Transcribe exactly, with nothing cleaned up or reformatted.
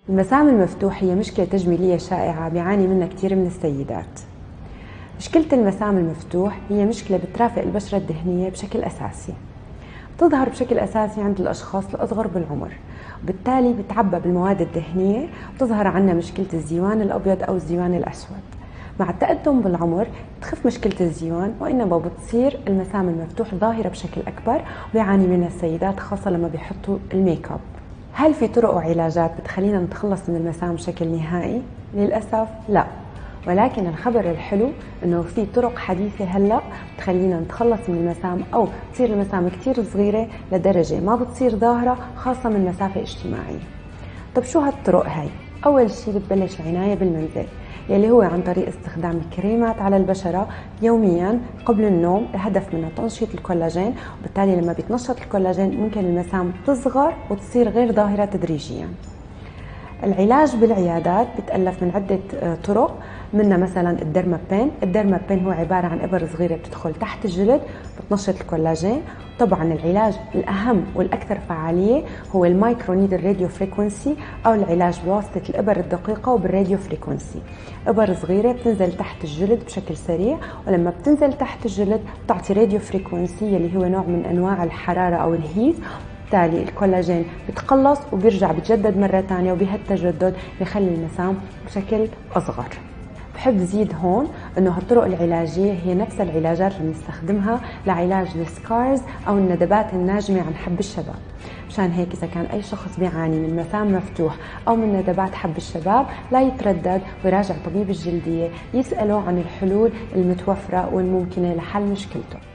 المسام المفتوح هي مشكلة تجميلية شائعة بيعاني منها كثير من السيدات. مشكلة المسام المفتوح هي مشكلة بترافق البشرة الدهنية بشكل أساسي. بتظهر بشكل أساسي عند الأشخاص الأصغر بالعمر، وبالتالي بتعبى بالمواد الدهنية وبتظهر عنا مشكلة الزيوان الأبيض أو الزيوان الأسود. مع التقدم بالعمر بتخف مشكلة الزيوان، وإنما بتصير المسام المفتوح ظاهرة بشكل أكبر وبيعاني منها السيدات خاصة لما بيحطوا الميك اب. هل في طرق وعلاجات بتخلينا نتخلص من المسام بشكل نهائي؟ للأسف لا، ولكن الخبر الحلو انه في طرق حديثة هلا بتخلينا نتخلص من المسام، او تصير المسام كتير صغيرة لدرجة ما بتصير ظاهرة خاصة من مسافة اجتماعية. طب شو هالطرق هاي؟ اول شي بتبلش العناية بالمنزل، يلي هو عن طريق استخدام كريمات على البشرة يوميا قبل النوم. الهدف منه تنشيط الكولاجين، وبالتالي لما بيتنشط الكولاجين ممكن المسام تصغر وتصير غير ظاهرة تدريجيا. العلاج بالعيادات بتألف من عدة طرق، منها مثلا الديرمابين. الديرمابين هو عبارة عن إبر صغيرة بتدخل تحت الجلد بتنشط الكولاجين. طبعا العلاج الأهم والأكثر فعالية هو المايكرو نيدل راديو فريكونسي، أو العلاج بواسطة الإبر الدقيقة وبالراديو فريكونسي. إبر صغيرة بتنزل تحت الجلد بشكل سريع، ولما بتنزل تحت الجلد بتعطي راديو فريكونسي اللي هو نوع من أنواع الحرارة أو الهيت. بالتالي الكولاجين بتقلص وبيرجع بتجدد مرة ثانية، وبهالتجدد بيخلي المسام بشكل أصغر. بحب زيد هون انه هالطرق العلاجيه هي نفس العلاجات اللي بنستخدمها لعلاج السكارز او الندبات الناجمه عن حب الشباب. مشان هيك اذا كان اي شخص بيعاني من مسام مفتوح او من ندبات حب الشباب، لا يتردد ويراجع طبيب الجلديه يساله عن الحلول المتوفره والممكنه لحل مشكلته.